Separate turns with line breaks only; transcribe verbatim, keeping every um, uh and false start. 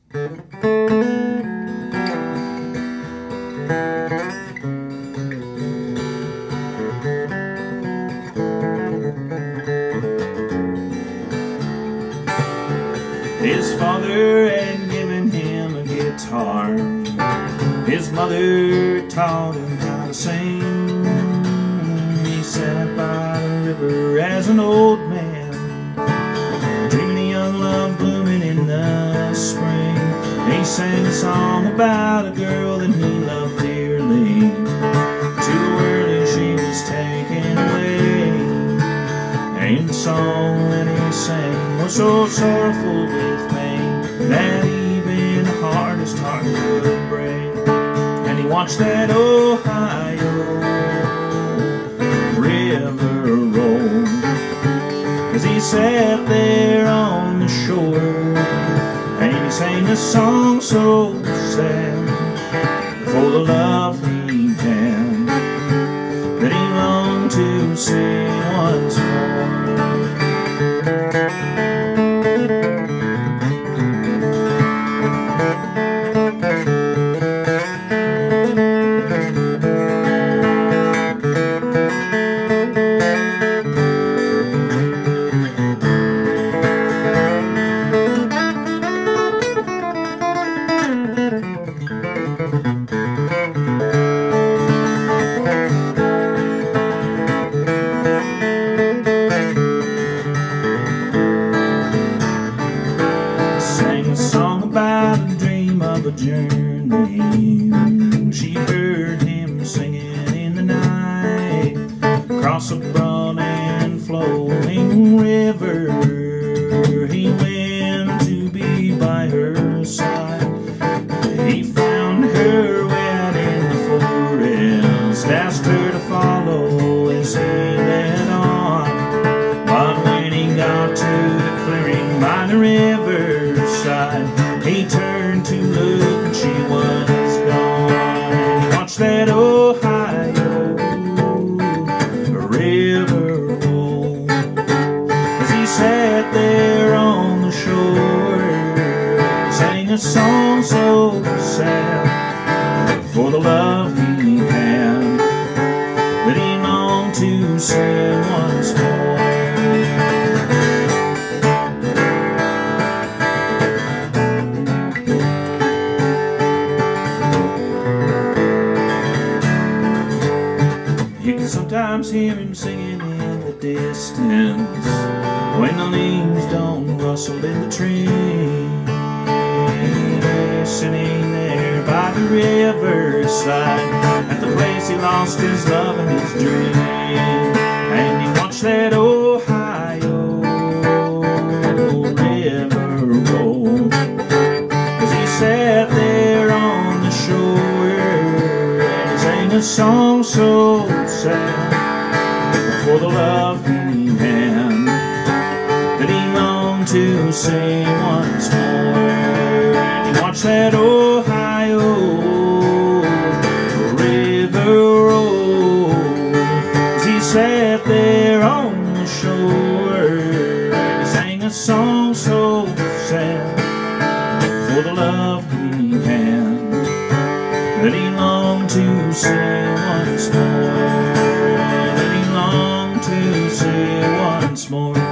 His father had given him a guitar. His mother taught him how to sing. He sat by the river as an old man, dreaming a young love blooming in the spring. He sang a song about a girl that he loved dearly. Too early she was taken away, and the song that he sang was so sorrowful with pain that even the hardest heart could break. And he watched that Ohio river roll as he sat there on the shore, and he sang a song so sad for the love he had that he longed to sing once more. Journey. She heard him singing in the night across a broad and flowing river. He went to be by her side. He found her out in the forest, asked her to follow as he led on. But when he got to the clearing by the riverside, he turned to look and she was gone. He watched that Ohio river roll as he sat there on the shore, sang a song so sad for the love he had that he longed to sing once more. Sometimes hear him singing in the distance when the leaves don't rustle in the trees. Sitting there by the riverside at the place he lost his love and his dream, and he watched that Ohio river roll as he sat there on the shore, and he sang a song so sad for the love he had that he longed to sing once more. And he watched that Ohio river roll as he sat there on the shore, and he sang a song so sad for the love he had that he longed to sing once more. To see once more.